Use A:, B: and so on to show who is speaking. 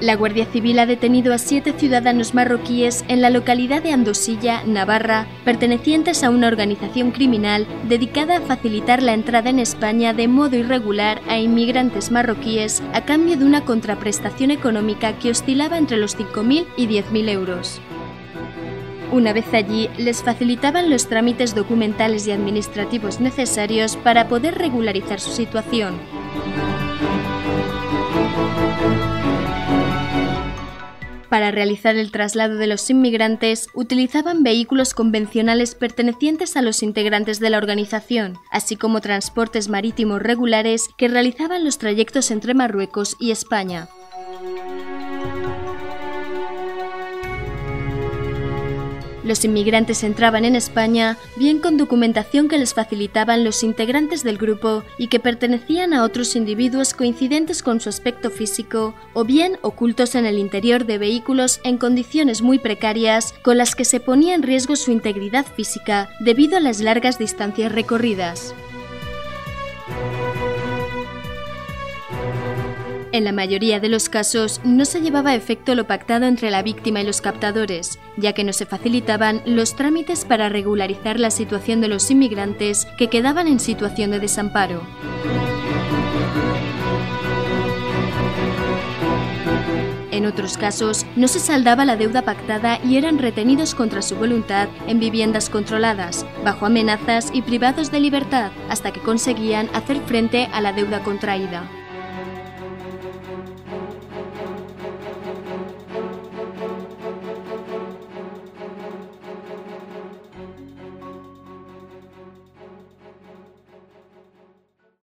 A: La Guardia Civil ha detenido a 7 ciudadanos marroquíes en la localidad de Andosilla, Navarra, pertenecientes a una organización criminal dedicada a facilitar la entrada en España de modo irregular a inmigrantes marroquíes a cambio de una contraprestación económica que oscilaba entre los 5.000 y 10.000 euros. Una vez allí, les facilitaban los trámites documentales y administrativos necesarios para poder regularizar su situación. Para realizar el traslado de los inmigrantes, utilizaban vehículos convencionales pertenecientes a los integrantes de la organización, así como transportes marítimos regulares que realizaban los trayectos entre Marruecos y España. Los inmigrantes entraban en España bien con documentación que les facilitaban los integrantes del grupo y que pertenecían a otros individuos coincidentes con su aspecto físico, o bien ocultos en el interior de vehículos en condiciones muy precarias con las que se ponía en riesgo su integridad física debido a las largas distancias recorridas. En la mayoría de los casos no se llevaba a efecto lo pactado entre la víctima y los captadores, ya que no se facilitaban los trámites para regularizar la situación de los inmigrantes que quedaban en situación de desamparo. En otros casos, no se saldaba la deuda pactada y eran retenidos contra su voluntad en viviendas controladas, bajo amenazas y privados de libertad, hasta que conseguían hacer frente a la deuda contraída.